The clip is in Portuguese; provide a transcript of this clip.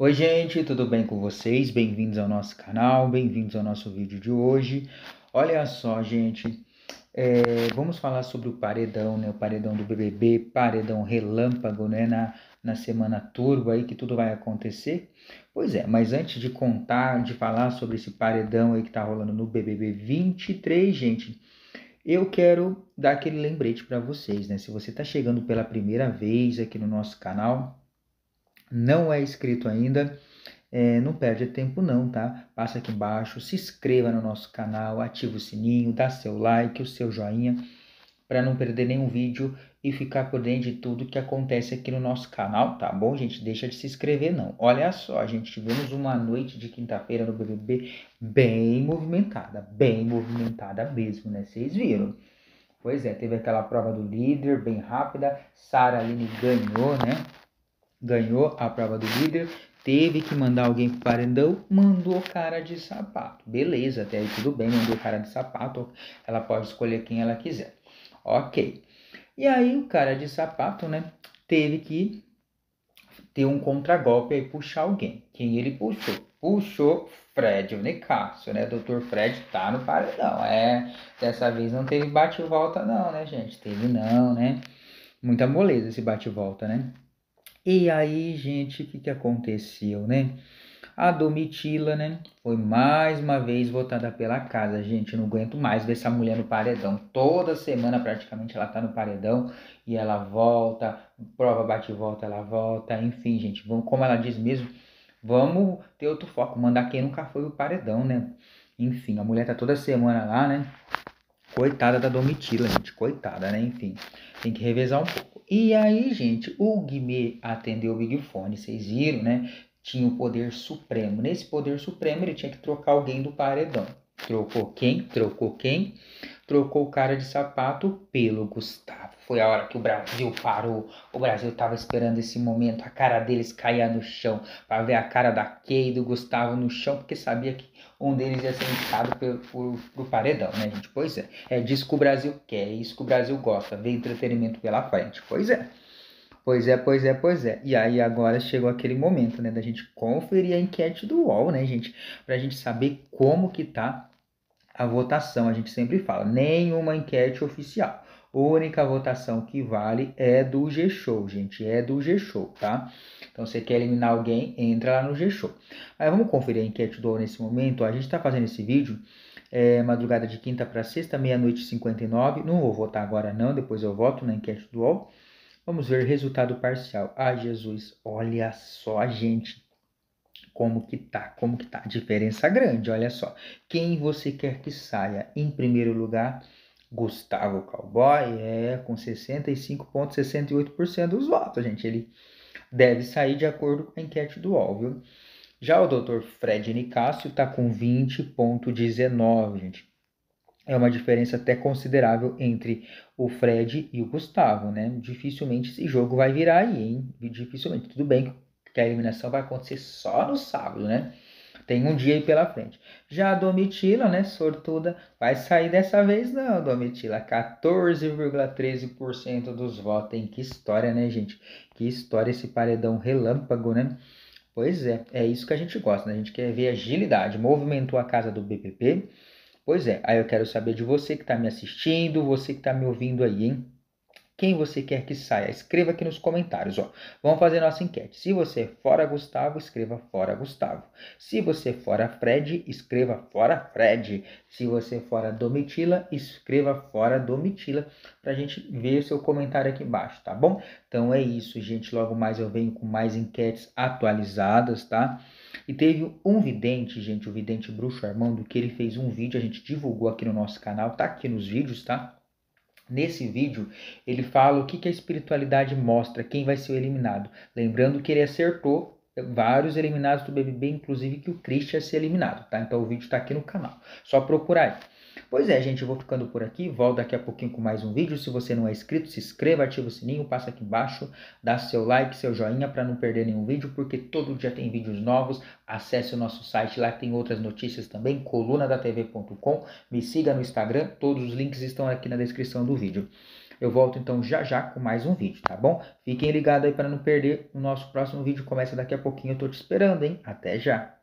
Oi, gente, tudo bem com vocês? Bem-vindos ao nosso canal, bem-vindos ao nosso vídeo de hoje. Olha só, gente, vamos falar sobre o paredão, né? O paredão do BBB, paredão relâmpago, né? Na semana turbo aí que tudo vai acontecer. Pois é, mas antes de falar sobre esse paredão aí que tá rolando no BBB 23, gente, eu quero dar aquele lembrete para vocês, né? Se você tá chegando pela primeira vez aqui no nosso canal, não é inscrito ainda, não perde tempo não, tá? Passa aqui embaixo, se inscreva no nosso canal, ativa o sininho, dá seu like, o seu joinha, para não perder nenhum vídeo e ficar por dentro de tudo que acontece aqui no nosso canal, tá bom, gente? Deixa de se inscrever não. Olha só, gente, tivemos uma noite de quinta-feira no BBB bem movimentada mesmo, né? Vocês viram? Pois é, teve aquela prova do líder bem rápida, Sara Aline ganhou, né? Ganhou a prova do líder, teve que mandar alguém pro paredão, mandou cara de sapato. Beleza, até aí tudo bem, mandou cara de sapato, ela pode escolher quem ela quiser. Ok. E aí o cara de sapato, né, teve que ter um contragolpe e puxar alguém. Quem ele puxou? Puxou Fred Nicásio, né? Dr. Fred tá no paredão. Dessa vez não teve bate-volta não, né, gente? Teve não, né? Muita moleza esse bate-volta, né? E aí, gente, o que aconteceu, né? A Domitila, né, foi mais uma vez votada pela casa. Gente, eu não aguento mais ver essa mulher no paredão. Toda semana, praticamente, ela tá no paredão e ela volta, prova bate e volta, ela volta. Enfim, gente, vamos, como ela diz mesmo, vamos ter outro foco, mandar quem nunca foi o paredão, né? Enfim, a mulher tá toda semana lá, né? Coitada da Domitila, gente, coitada, né? Enfim, tem que revezar um pouco. E aí, gente, o Guimê atendeu o Big Fone, vocês viram, né? Tinha o poder supremo. Nesse poder supremo, ele tinha que trocar alguém do paredão. Trocou quem? Trocou quem? Trocou o cara de sapato pelo Gustavo. Foi a hora que o Brasil parou. O Brasil estava esperando esse momento. A cara deles caía no chão. Para ver a cara da Kay e do Gustavo no chão. Porque sabia que um deles ia ser indicado pro paredão, né, gente? Pois é. É disso que o Brasil quer. É isso que o Brasil gosta. Ver entretenimento pela frente. Pois é. Pois é. E aí agora chegou aquele momento, né, da gente conferir a enquete do UOL, né, gente? Pra gente saber como que tá a votação. A gente sempre fala, nenhuma enquete oficial. A única votação que vale é do G-Show, gente, é do G-Show, tá? Então, você quer eliminar alguém, entra lá no G-Show. Aí, vamos conferir a enquete do UOL nesse momento. A gente tá fazendo esse vídeo madrugada de quinta para sexta, meia-noite e 59. Não vou votar agora não, depois eu voto na enquete do UOL. Vamos ver resultado parcial. Ah, Jesus, olha só, gente, como que tá, diferença grande, olha só. Quem você quer que saia? Em primeiro lugar, Gustavo Cowboy, com 65,68% dos votos, gente. Ele deve sair de acordo com a enquete do UOL, viu? Já o Dr. Fred Nicásio tá com 20,19%, gente. É uma diferença até considerável entre o Fred e o Gustavo, né? Dificilmente esse jogo vai virar aí, hein? Dificilmente. Tudo bem que a eliminação vai acontecer só no sábado, né? Tem um dia aí pela frente. Já a Domitila, né, sortuda, vai sair dessa vez não, Domitila. 14,13% dos votos, hein? Que história, né, gente? Que história esse paredão relâmpago, né? Pois é isso que a gente gosta, né? A gente quer ver agilidade. Movimentou a casa do BBB. Pois é, aí eu quero saber de você que está me assistindo, você que está me ouvindo aí, hein? Quem você quer que saia? Escreva aqui nos comentários, ó. Vamos fazer nossa enquete. Se você é fora Gustavo, escreva fora Gustavo. Se você é fora Fred, escreva fora Fred. Se você é fora Domitila, escreva fora Domitila, pra gente ver seu comentário aqui embaixo, tá bom? Então é isso, gente. Logo mais eu venho com mais enquetes atualizadas, tá? E teve um vidente, gente, o vidente Bruxo Armando, que ele fez um vídeo, a gente divulgou aqui no nosso canal, tá aqui nos vídeos, tá? Nesse vídeo, ele fala o que a espiritualidade mostra, quem vai ser o eliminado. Lembrando que ele acertou vários eliminados do BBB, inclusive que o Christian ia ser eliminado, tá? Então o vídeo tá aqui no canal, só procurar aí. Pois é, gente, eu vou ficando por aqui, volto daqui a pouquinho com mais um vídeo. Se você não é inscrito, se inscreva, ativa o sininho, passa aqui embaixo, dá seu like, seu joinha para não perder nenhum vídeo, porque todo dia tem vídeos novos. Acesse o nosso site, lá tem outras notícias também, colunadatv.com. Me siga no Instagram, todos os links estão aqui na descrição do vídeo. Eu volto então já já com mais um vídeo, tá bom? Fiquem ligados aí para não perder. O nosso próximo vídeo começa daqui a pouquinho. Eu tô te esperando, hein? Até já!